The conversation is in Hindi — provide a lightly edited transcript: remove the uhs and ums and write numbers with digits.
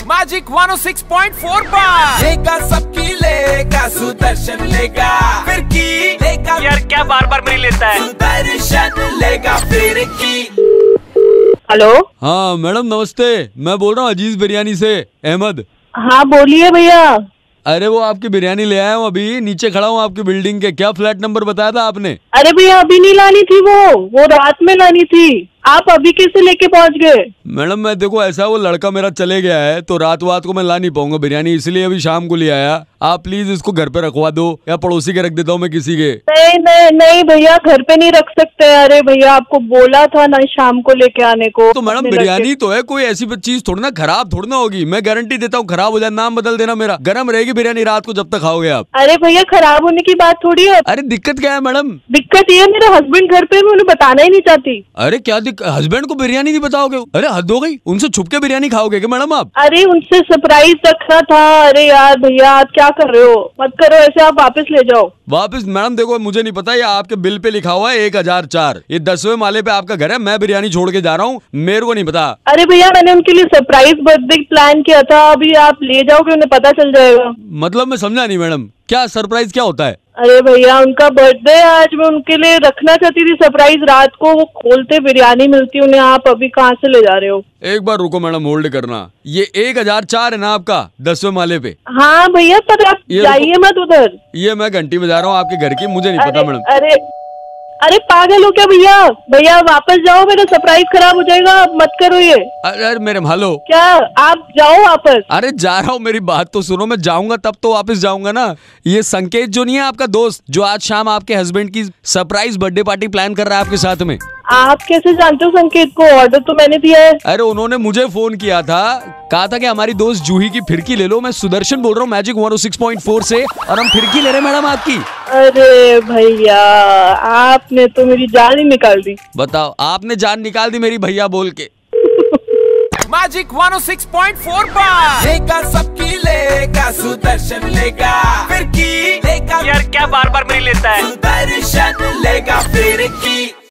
मैजिक 106.4 पर लेगा सबकी लेगा सुदर्शन लेगा फिरकी लेगा। यार क्या बार बार मेरी लेता है? सुदर्शन लेगा फिरकी। हेलो। हाँ मैडम नमस्ते, मैं बोल रहा हूँ अजीज बिरयानी से अहमद। हाँ बोलिए भैया। अरे वो आपकी बिरयानी ले आया हूँ, अभी नीचे खड़ा हूँ आपकी बिल्डिंग के। क्या फ्लैट नंबर बताया था आपने? अरे भैया अभी नहीं लानी थी, वो रात में लानी थी। आप अभी कैसे लेके पहुंच गए? मैडम मैं देखो ऐसा, वो लड़का मेरा चले गया है तो रात को मैं ला नहीं पाऊंगा बिरयानी, इसलिए अभी शाम को ले आया। आप प्लीज इसको घर पे रखवा दो या पड़ोसी के रख देता हूँ मैं किसी के। नहीं नहीं नहीं भैया, घर पे नहीं रख सकते। अरे भैया आपको बोला था ना शाम को लेके आने को। तो मैडम बिरयानी तो है, कोई ऐसी चीज थोड़ी ना खराब थोड़ी ना होगी। मैं गारंटी देता हूँ खराब हो जाए नाम बदल देना मेरा, गर्म रहेगी बिरयानी रात को जब तक खाओगे आप। अरे भैया खराब होने की बात थोड़ी है। अरे दिक्कत क्या है मैडम? दिक्कत ये है मेरा हस्बैंड घर पे, मैं उन्हें बताना ही नहीं चाहती। अरे क्या हस्बैंड को बिरयानी नहीं बताओगे? अरे हद हो गई, उनसे छुप के बिरयानी खाओगे क्या मैडम आप? अरे उनसे सरप्राइज रखना था। अरे यार भैया आप क्या कर रहे हो? मत करो ऐसे, आप वापस ले जाओ। वापस? मैडम देखो मुझे नहीं पता, ये आपके बिल पे लिखा हुआ है 1004, ये 10वें माले पे आपका घर है। मैं बिरयानी छोड़ के जा रहा हूँ, मेरे को नहीं पता। अरे भैया मैंने उनके लिए सरप्राइज बर्थडे प्लान किया था, अभी आप ले जाओगे उन्हें पता चल जाएगा। मतलब मैं समझा नहीं मैडम, क्या सरप्राइज क्या होता है? अरे भैया उनका बर्थडे है आज, मैं उनके लिए रखना चाहती थी सरप्राइज। रात को वो खोलते बिरयानी मिलती उन्हें, आप अभी कहाँ से ले जा रहे हो? एक बार रुको मैडम, होल्ड करना। ये 1004 है ना आपका 10वें माले पे? हाँ भैया पर आप जाइए मत उधर। ये मैं घंटी बजा रहा हूँ आपके घर की, मुझे नहीं पता मैडम। अरे अरे पागल हो क्या भैया? भैया वापस जाओ, मेरा सरप्राइज खराब हो जाएगा। आप मत करो ये। अरे मेरे हेलो, क्या आप जाओ वापस? अरे जा रहा हूँ, मेरी बात तो सुनो। मैं जाऊंगा तब तो वापस जाऊंगा ना। ये संकेत जो नहीं है आपका दोस्त, जो आज शाम आपके हस्बैंड की सरप्राइज बर्थडे पार्टी प्लान कर रहा है आपके साथ में। आप कैसे जानते हो संकेत को? ऑर्डर तो मैंने दिया है। अरे उन्होंने मुझे फोन किया था, कहा था कि हमारी दोस्त जूही की फिरकी ले लो। मैं सुदर्शन बोल रहा हूँ मैजिक 106.4 से, और हम फिरकी ले रहे हैं मैडम आपकी। अरे भैया आपने तो मेरी जान ही निकाल दी। बताओ, आपने जान निकाल दी मेरी भैया बोल के। मैजिक 106.4 पर लेगा सबकी लेगा सुदर्शन लेगा फिरकी लेगा। यार क्या बार बार मेरी लेता है? सुदर्शन लेगा।